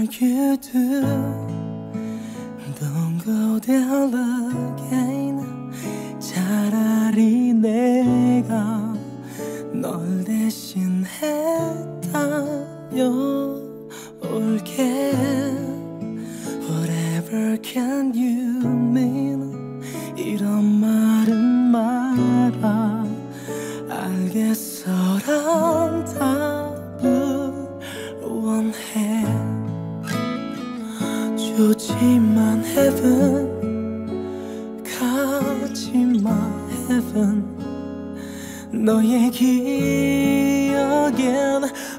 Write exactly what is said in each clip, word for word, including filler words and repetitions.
you do? Don't go there again. 차라리 내가 널 대신했다며 올게. Whatever can you mean? 이런 말은 마라. 알겠어란 답을 원해. 좋지만 heaven 가지마 heaven. 너의 기억엔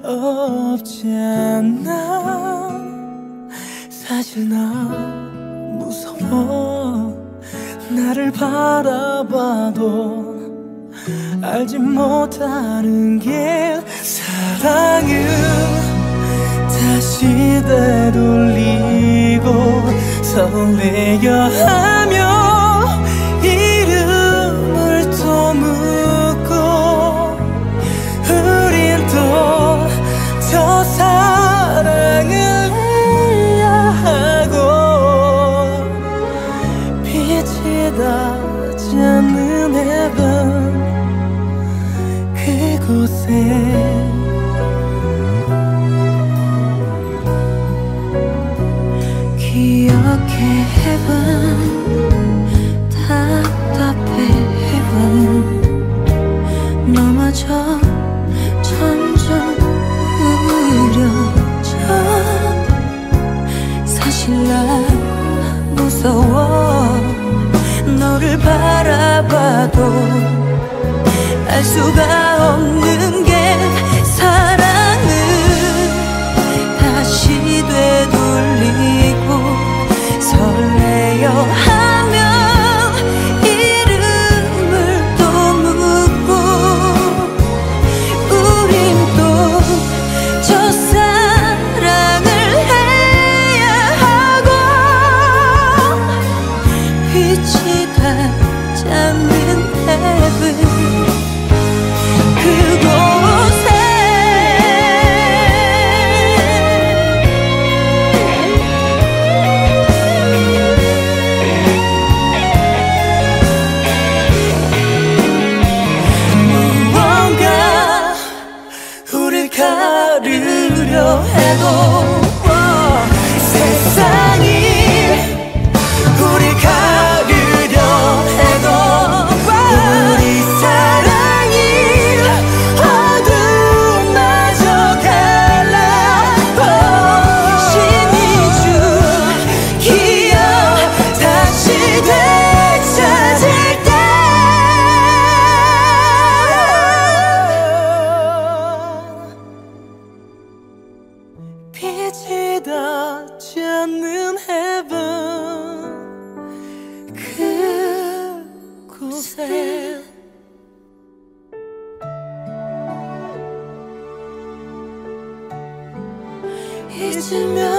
없잖아. 사실 나 무서워. 나를 바라봐도 알지 못하는 게 사랑은 다시 되돌리고 설레려 하며 이름을 또 묻고 우린 또 더 사랑을 해야 하고 빛이 닿지 않는 heaven 그곳에 기억해 heaven 답답해 heaven 너마저 점점 느려져. 사실 난 무서워. 너를 바라봐도 알 수가 없는 게 사랑은 다시 되돌리고 설레어 하며 이름을 또 묻고 우린 또 저 사랑을 해야 하고 빛이 닿지 않는 heaven 그곳에 무언가 우릴 가르려 해도 세상이 우릴 가르려 해도 우리 사랑이 어둠마저 갈라. 신이 준 기억 다시 되찾을 때 빛이 닿지 않는 heaven 그곳에 잊으면